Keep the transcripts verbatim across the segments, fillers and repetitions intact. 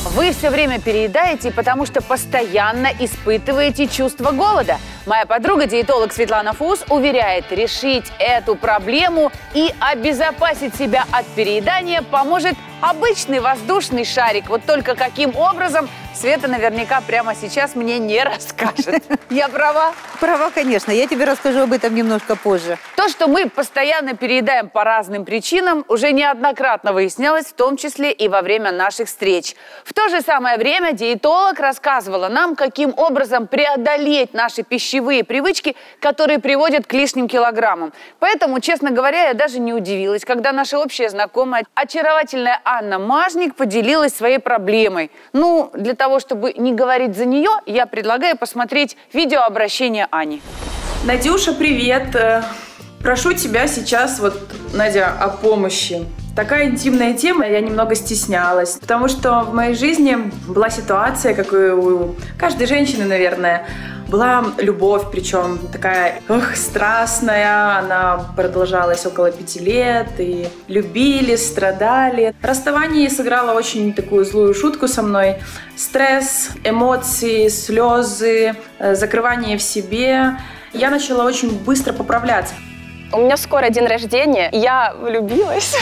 Вы все время переедаете, потому что постоянно испытываете чувство голода. Моя подруга-диетолог Светлана Фус уверяет, решить эту проблему и обезопасить себя от переедания поможет обычный воздушный шарик. Вот только каким образом, Света наверняка прямо сейчас мне не расскажет. Я права? Права, конечно. Я тебе расскажу об этом немножко позже. То, что мы постоянно переедаем по разным причинам, уже неоднократно выяснялось, в том числе и во время наших встреч. В то же самое время диетолог рассказывала нам, каким образом преодолеть наши пищевые привычки, которые приводят к лишним килограммам. Поэтому, честно говоря, я даже не удивилась, когда наша общая знакомая, очаровательная Анна Мажник, поделилась своей проблемой. Ну, для того, чтобы не говорить за нее, я предлагаю посмотреть видеообращение Ани. Надюша, привет! Прошу тебя сейчас, вот, Надя, о помощи. Такая интимная тема, я немного стеснялась, потому что в моей жизни была ситуация, как и у каждой женщины, наверное, была любовь, причем такая ох, страстная, она продолжалась около пяти лет, и любили, страдали. Расставание сыграло очень такую злую шутку со мной. Стресс, эмоции, слезы, закрывание в себе. Я начала очень быстро поправляться. У меня скоро день рождения, я влюбилась.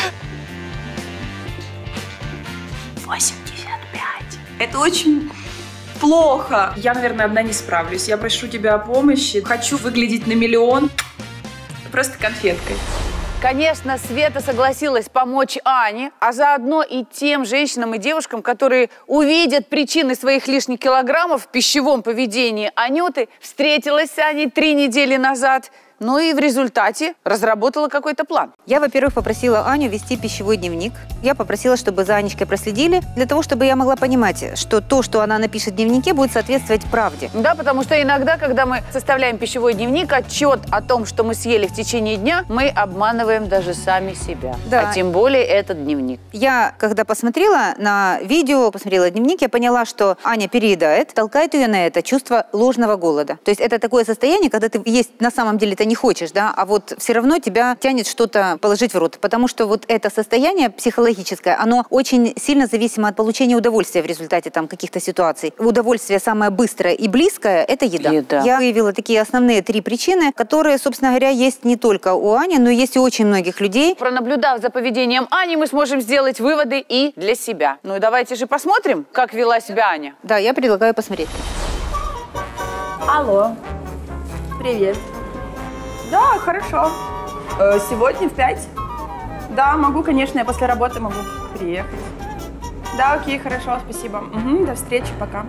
восемьдесят пять. Это очень плохо. Я, наверное, одна не справлюсь. Я прошу тебя о помощи. Хочу выглядеть на миллион. Просто конфеткой. Конечно, Света согласилась помочь Ане, а заодно и тем женщинам и девушкам, которые увидят причины своих лишних килограммов в пищевом поведении Анюты. Встретилась с Аней три недели назад. Ну и в результате разработала какой-то план. Я, во-первых, попросила Аню вести пищевой дневник. Я попросила, чтобы за Анечкой проследили, для того, чтобы я могла понимать, что то, что она напишет в дневнике, будет соответствовать правде. Да, потому что иногда, когда мы составляем пищевой дневник, отчет о том, что мы съели в течение дня, мы обманываем даже сами себя. Да. А тем более этот дневник. Я, когда посмотрела на видео, посмотрела дневник, я поняла, что Аня переедает, толкает ее на это чувство ложного голода. То есть это такое состояние, когда ты есть на самом деле это не хочешь, да, а вот все равно тебя тянет что-то положить в рот, потому что вот это состояние психологическое, оно очень сильно зависимо от получения удовольствия в результате там каких-то ситуаций. Удовольствие самое быстрое и близкое – это еда. еда. Я выявила такие основные три причины, которые, собственно говоря, есть не только у Ани, но есть и у очень многих людей. Пронаблюдав за поведением Ани, мы сможем сделать выводы и для себя. Ну и давайте же посмотрим, как вела себя Аня. Да, я предлагаю посмотреть. Алло, привет. Да, хорошо. Э, сегодня в пять? Да, могу, конечно, я после работы могу приехать. Да, окей, хорошо, спасибо. Угу, до встречи, пока.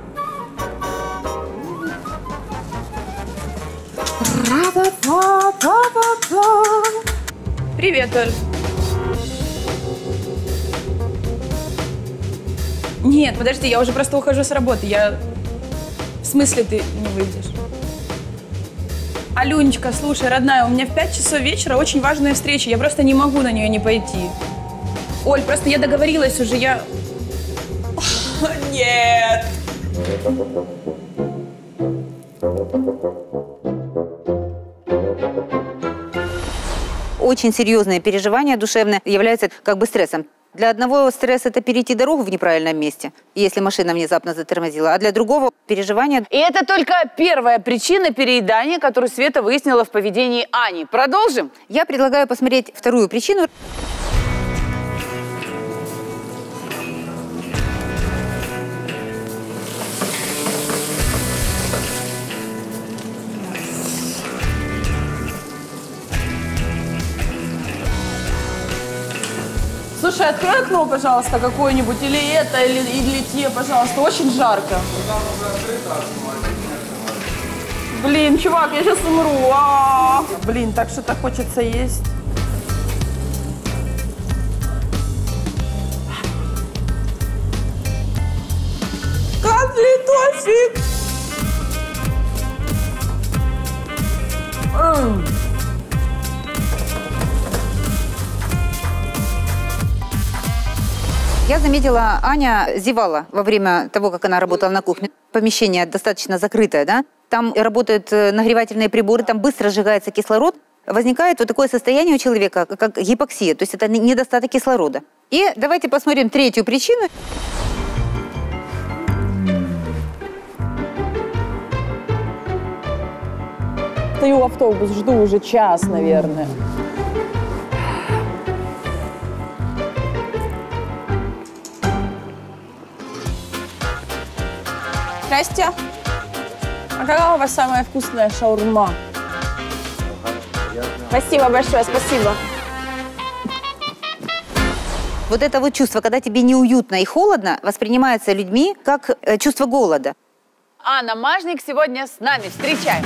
Привет, Оль. Нет, подожди, я уже просто ухожу с работы. Я... В смысле ты не выйдешь? Алюнечка, слушай, родная, у меня в пять часов вечера очень важная встреча. Я просто не могу на нее не пойти. Оль, просто я договорилась уже, я... Нет! Очень серьезное переживание душевное является как бы стрессом. Для одного стресс – это перейти дорогу в неправильном месте, если машина внезапно затормозила, а для другого – переживание. И это только первая причина переедания, которую Света выяснила в поведении Ани. Продолжим? Я предлагаю посмотреть вторую причину. Слушай, открой окно, пожалуйста, какое-нибудь, или это, или, или те, пожалуйста, очень жарко. Блин, чувак, я сейчас умру. А -а -а. Блин, так что-то хочется есть. Котлетосик! М. Я заметила, Аня зевала во время того, как она работала на кухне. Помещение достаточно закрытое, да? Там работают нагревательные приборы, там быстро сжигается кислород. Возникает вот такое состояние у человека, как гипоксия, то есть это недостаток кислорода. И давайте посмотрим третью причину. Стою в автобус, жду уже час, наверное. Здрасте. А какая у вас самая вкусная шаурма? Спасибо большое, спасибо. Вот это вот чувство, когда тебе неуютно и холодно, воспринимается людьми как э, чувство голода. Анна Мажник сегодня с нами. Встречаем.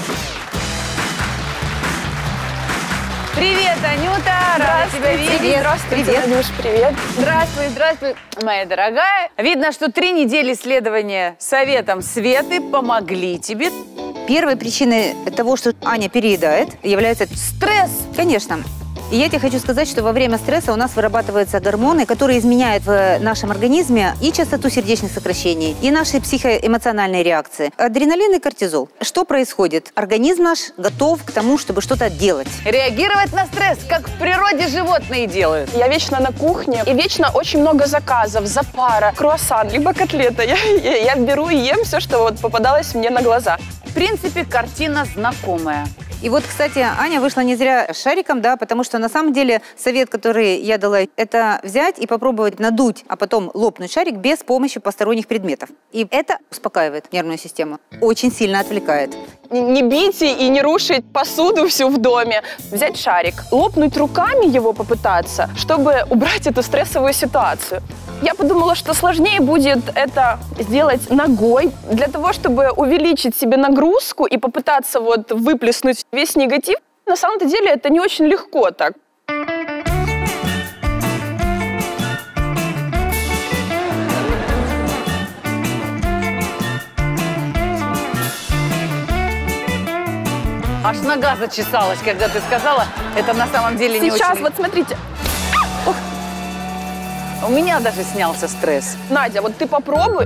Привет, Анюта! Рада тебя видеть. Привет. Здравствуйте, Привет. Надюш, привет. Здравствуй, здравствуй, моя дорогая. Видно, что три недели следования советам Светы помогли тебе. Первой причиной того, что Аня переедает, является Стресс. Конечно. И я тебе хочу сказать, что во время стресса у нас вырабатываются гормоны, которые изменяют в нашем организме и частоту сердечных сокращений, и наши психоэмоциональные реакции. Адреналин и кортизол. Что происходит? Организм наш готов к тому, чтобы что-то делать. Реагировать на стресс, как в природе животные делают. Я вечно на кухне, и вечно очень много заказов, запара, круассан, либо котлета. Я, я, я беру и ем все, что вот попадалось мне на глаза. В принципе, картина знакомая. И вот, кстати, Аня вышла не зря с шариком, да, потому что на самом деле совет, который я дала, это взять и попробовать надуть, а потом лопнуть шарик без помощи посторонних предметов. И это успокаивает нервную систему, очень сильно отвлекает. Не, не бить и не рушить посуду всю в доме. Взять шарик, лопнуть руками его попытаться, чтобы убрать эту стрессовую ситуацию. Я подумала, что сложнее будет это сделать ногой, для того, чтобы увеличить себе нагрузку и попытаться вот выплеснуть весь негатив. На самом-то деле это не очень легко так. Аж нога зачесалась, когда ты сказала, это на самом деле не Сейчас, очень... вот смотрите. У меня даже снялся стресс. Надя, вот ты попробуй.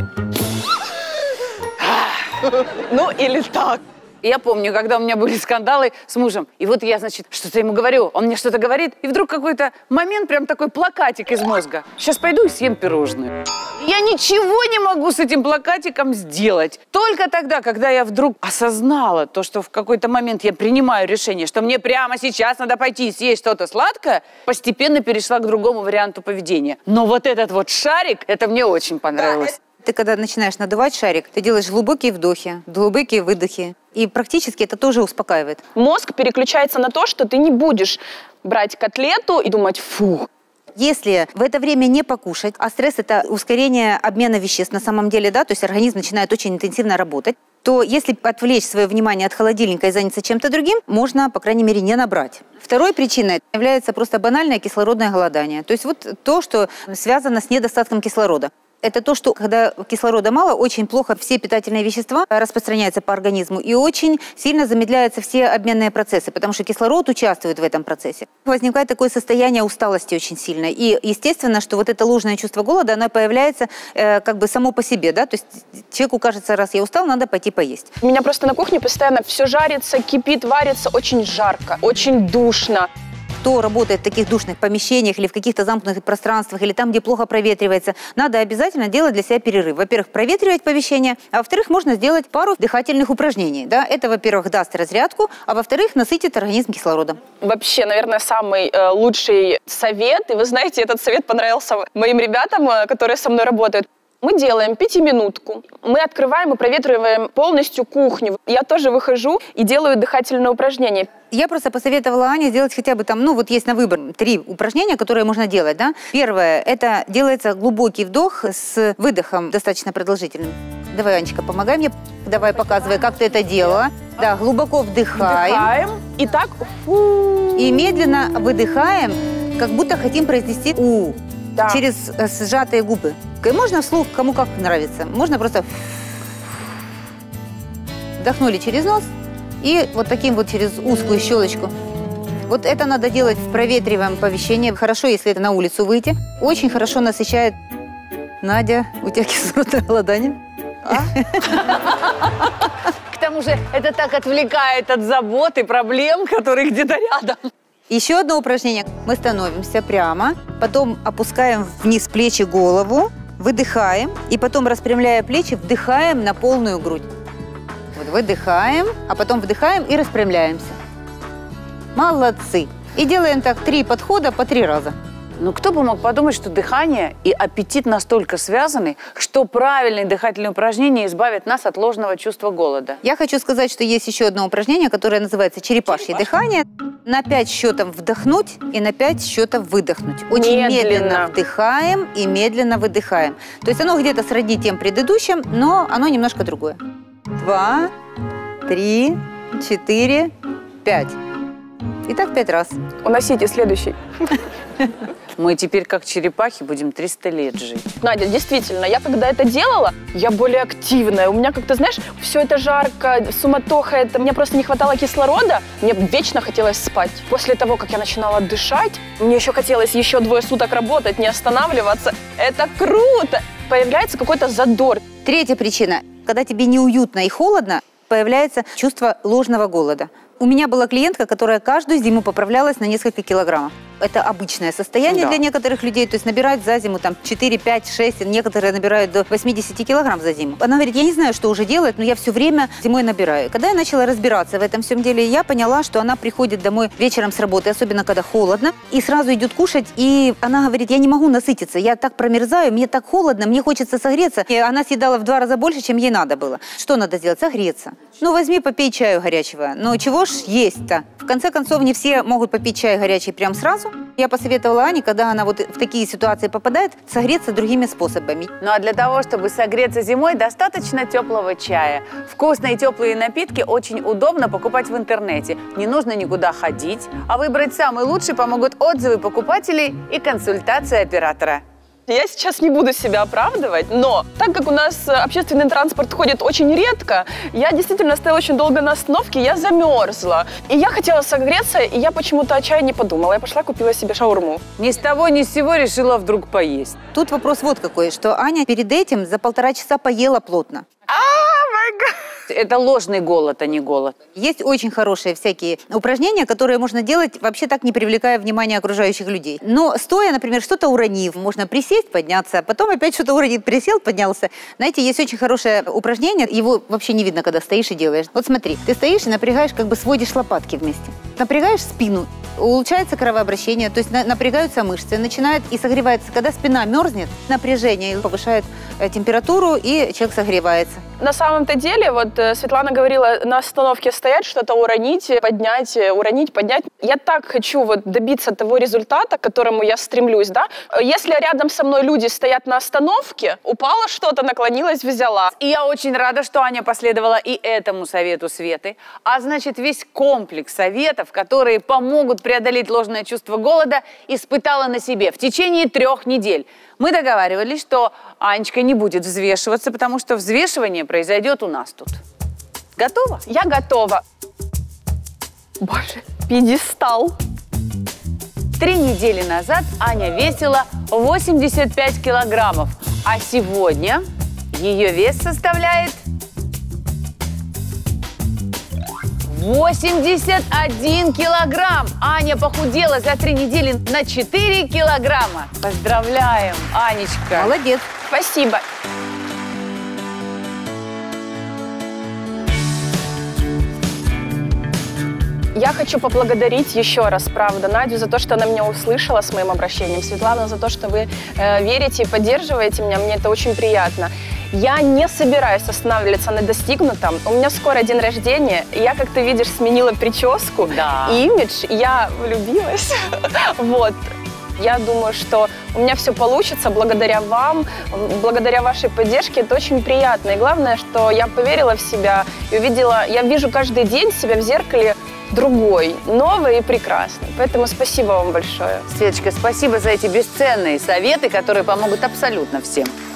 Ну, или так. Я помню, когда у меня были скандалы с мужем, и вот я, значит, что-то ему говорю, он мне что-то говорит, и вдруг какой-то момент, прям такой плакатик из мозга. Сейчас пойду и съем пирожное. Я ничего не могу с этим плакатиком сделать. Только тогда, когда я вдруг осознала то, что в какой-то момент я принимаю решение, что мне прямо сейчас надо пойти и съесть что-то сладкое, постепенно перешла к другому варианту поведения. Но вот этот вот шарик, это мне очень понравилось. Ты когда начинаешь надувать шарик, ты делаешь глубокие вдохи, глубокие выдохи. И практически это тоже успокаивает. Мозг переключается на то, что ты не будешь брать котлету и думать «фу». Если в это время не покушать, а стресс – это ускорение обмена веществ на самом деле, да, то есть организм начинает очень интенсивно работать, то если отвлечь свое внимание от холодильника и заняться чем-то другим, можно, по крайней мере, не набрать. Второй причиной является просто банальное кислородное голодание. То есть вот то, что связано с недостатком кислорода. Это то, что когда кислорода мало, очень плохо все питательные вещества распространяются по организму и очень сильно замедляются все обменные процессы, потому что кислород участвует в этом процессе. Возникает такое состояние усталости очень сильно. И естественно, что вот это ложное чувство голода, оно появляется э, как бы само по себе, да, то есть человеку кажется, раз я устал, надо пойти поесть. У меня просто на кухне постоянно все жарится, кипит, варится, очень жарко, очень душно. Кто работает в таких душных помещениях или в каких-то замкнутых пространствах, или там, где плохо проветривается, надо обязательно делать для себя перерыв. Во-первых, проветривать помещение, а во-вторых, можно сделать пару дыхательных упражнений. Да? Это, во-первых, даст разрядку, а во-вторых, насытит организм кислородом. Вообще, наверное, самый э, лучший совет, и вы знаете, этот совет понравился моим ребятам, э, которые со мной работают. Мы делаем пятиминутку. Мы открываем и проветриваем полностью кухню. Я тоже выхожу и делаю дыхательные упражнения. Я просто посоветовала Ане сделать хотя бы там, ну вот есть на выбор три упражнения, которые можно делать, да. Первое, это делается глубокий вдох с выдохом достаточно продолжительным. Давай, Анечка, помогай мне. Давай, показывай, как ты это делала. Да, глубоко вдыхаем. Вдыхаем. И так. Фу. И медленно выдыхаем, как будто хотим произнести «у». Да. Через сжатые губы. Можно вслух, кому как нравится. Можно просто вдохнули через нос и вот таким вот через узкую щелочку. Вот это надо делать в проветриваемом помещении. Хорошо, если это на улицу выйти. Очень хорошо насыщает. Надя, у тебя кислородное голодание? К тому же это так отвлекает от забот и проблем, которые где-то рядом. Еще одно упражнение. Мы становимся прямо, потом опускаем вниз плечи, голову, выдыхаем, и потом, распрямляя плечи, вдыхаем на полную грудь. Вот выдыхаем, а потом вдыхаем и распрямляемся. Молодцы. И делаем так три подхода по три раза. Ну, кто бы мог подумать, что дыхание и аппетит настолько связаны, что правильные дыхательные упражнения избавят нас от ложного чувства голода. Я хочу сказать, что есть еще одно упражнение, которое называется черепашье дыхание. На пять счетов вдохнуть и на пять счетов выдохнуть. Очень медленно. медленно вдыхаем и медленно выдыхаем. То есть оно где-то сродни тем предыдущим, но оно немножко другое. Два, три, четыре, пять. Итак, пять раз. Уносите следующий. Мы теперь, как черепахи, будем триста лет жить. Надя, действительно, я когда это делала, я более активная. У меня как-то, знаешь, все это жарко, суматоха, это, мне просто не хватало кислорода. Мне вечно хотелось спать. После того, как я начинала дышать, мне еще хотелось еще двое суток работать, не останавливаться. Это круто! Появляется какой-то задор. Третья причина. Когда тебе неуютно и холодно, появляется чувство ложного голода. У меня была клиентка, которая каждую зиму поправлялась на несколько килограммов. Это обычное состояние да. для некоторых людей. То есть набирают за зиму там четыре, пять, шесть, некоторые набирают до восьмидесяти килограмм за зиму. Она говорит, я не знаю, что уже делать, но я все время зимой набираю. Когда я начала разбираться в этом всем деле, я поняла, что она приходит домой вечером с работы, особенно когда холодно, и сразу идет кушать. И она говорит, я не могу насытиться, я так промерзаю, мне так холодно, мне хочется согреться. И она съедала в два раза больше, чем ей надо было. Что надо сделать? Согреться. Ну, возьми, попей чаю горячего. Ну, чего ж есть-то? В конце концов, не все могут попить чай горячий прямо сразу. Я посоветовала Ане, когда она вот в такие ситуации попадает, согреться другими способами. Ну а для того, чтобы согреться зимой, достаточно теплого чая. Вкусные теплые напитки очень удобно покупать в интернете. Не нужно никуда ходить, а выбрать самый лучший помогут отзывы покупателей и консультация оператора. Я сейчас не буду себя оправдывать, но так как у нас общественный транспорт ходит очень редко, я действительно стояла очень долго на остановке, я замерзла. И я хотела согреться, и я почему-то о чае не подумала. Я пошла, купила себе шаурму. Ни с того, ни с сего решила вдруг поесть. Тут вопрос вот какой, что Аня перед этим за полтора часа поела плотно. Это ложный голод, а не голод. Есть очень хорошие всякие упражнения, которые можно делать, вообще так не привлекая внимания окружающих людей. Но стоя, например, что-то уронив, можно присесть, подняться, потом опять что-то уронить, присел, поднялся. Знаете, есть очень хорошее упражнение, его вообще не видно, когда стоишь и делаешь. Вот смотри, ты стоишь и напрягаешь, как бы сводишь лопатки вместе. Напрягаешь спину, улучшается кровообращение, то есть напрягаются мышцы, начинает и согревается. Когда спина мерзнет, напряжение повышает температуру, и человек согревается. На самом-то деле, вот Светлана говорила, на остановке стоять, что-то уронить, поднять, уронить, поднять. Я так хочу вот добиться того результата, к которому я стремлюсь, да. Если рядом со мной люди стоят на остановке, упало что-то, наклонилась, взяла. И я очень рада, что Аня последовала и этому совету Светы. А значит, весь комплекс советов, которые помогут преодолеть ложное чувство голода, испытала на себе в течение трех недель. Мы договаривались, что Анечка не будет взвешиваться, потому что взвешивание произойдет у нас тут. Готова? Я готова. Боже, пьедестал. Три недели назад Аня весила восемьдесят пять килограммов, а сегодня ее вес составляет восемьдесят один килограмм. Аня похудела за три недели на четыре килограмма. Поздравляем, Анечка. Молодец. Спасибо. Я хочу поблагодарить еще раз, правда, Надю за то, что она меня услышала с моим обращением, Светлана за то, что вы э, верите и поддерживаете меня, мне это очень приятно. Я не собираюсь останавливаться на достигнутом. У меня скоро день рождения, и я, как ты видишь, сменила прическу, да. имидж, я влюбилась. Вот. Я думаю, что у меня все получится благодаря вам, благодаря вашей поддержке. Это очень приятно. И главное, что я поверила в себя и увидела, я вижу каждый день себя в зеркале другой, новый и прекрасный. Поэтому спасибо вам большое. Светочка, спасибо за эти бесценные советы, которые помогут абсолютно всем.